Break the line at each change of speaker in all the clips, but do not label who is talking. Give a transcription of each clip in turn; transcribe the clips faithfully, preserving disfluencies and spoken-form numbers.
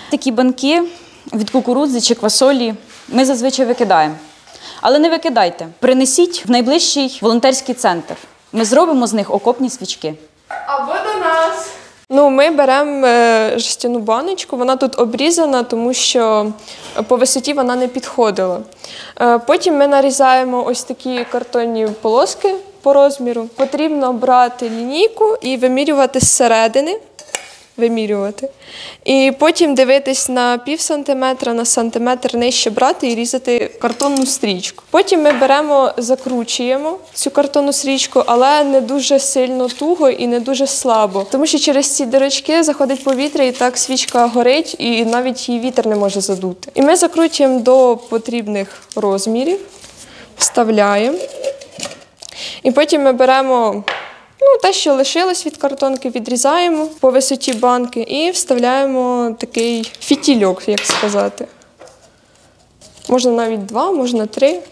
Такі банки від кукурудзи чи квасолі ми зазвичай викидаємо. Але не викидайте. Принесіть в найближчий волонтерський центр. Ми зробимо з них окопні свічки.
Або до нас. Ну, ми беремо жестяну баночку, вона тут обрізана, тому що по висоті вона не підходила. Потім ми нарізаємо ось такі картонні полоски по розміру. Потрібно брати лінійку і вимірювати зсередини. Вимірювати. І потім дивитись на пів сантиметра, на сантиметр нижче брати і різати картонну стрічку. Потім ми беремо, закручуємо цю картонну стрічку, але не дуже сильно туго і не дуже слабо. Тому що через ці дирочки заходить повітря і так свічка горить, і навіть її вітер не може задути. І ми закручуємо до потрібних розмірів, вставляємо. І потім ми беремо Ну, те, що лишилось від картонки, відрізаємо по висоті банки і вставляємо такий фітільок, як сказати. Можна навіть два, можна три.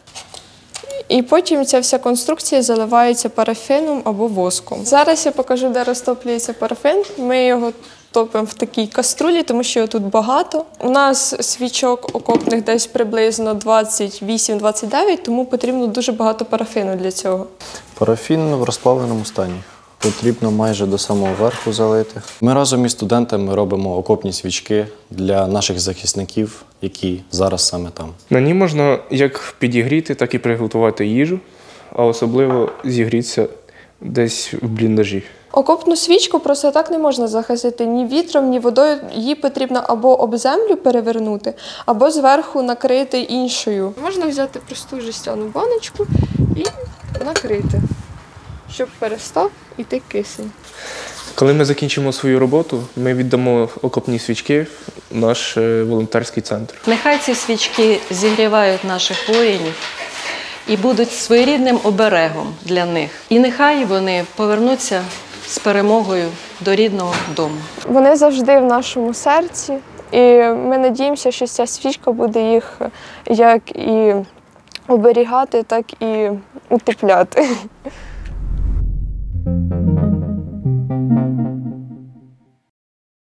І потім ця вся конструкція заливається парафіном або воском. Зараз я покажу, де розтоплюється парафін. Ми його топимо в такій каструлі, тому що його тут багато. У нас свічок окопних десь приблизно двадцять вісім - двадцять дев'ять, тому потрібно дуже багато парафіну для цього.
Парафін в розплавленому стані. Потрібно майже до самого верху залити. Ми разом із студентами робимо окопні свічки для наших захисників, які зараз саме там.
На ній можна як підігріти, так і приготувати їжу, а особливо зігрітися десь в бліндажі.
Окопну свічку просто так не можна захистити ні вітром, ні водою. Її потрібно або об землю перевернути, або зверху накрити іншою. Можна взяти просту жестяну баночку і накрити, щоб перестав іти кисень.
Коли ми закінчимо свою роботу, ми віддамо окопні свічки в наш волонтерський центр.
Нехай ці свічки зігрівають наших воїнів і будуть своєрідним оберегом для них. І нехай вони повернуться з перемогою до рідного дому.
Вони завжди в нашому серці, і ми надіємося, що ця свічка буде їх як і оберігати, так і утепляти.